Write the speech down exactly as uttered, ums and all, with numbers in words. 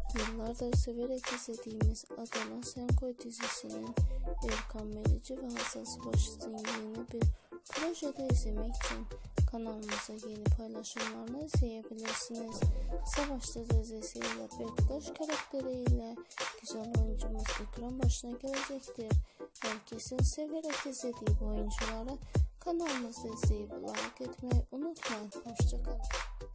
Yıllardır severek izlediğimiz Adana Senkoy dizisinin Erkan Merici ve Hasan Sıbaşı'nın yeni bir projede izlemek için kanalımıza yeni paylaşımlarını izleyebilirsiniz. Savaşçı dizisiyle Bektaş karakteriyle güzel oyuncumuz ekran başına gelecektir. Herkesin severek izlediği bu oyuncuları kanalımızda izleyip like etmeyi unutmayın. Hoşçakalın.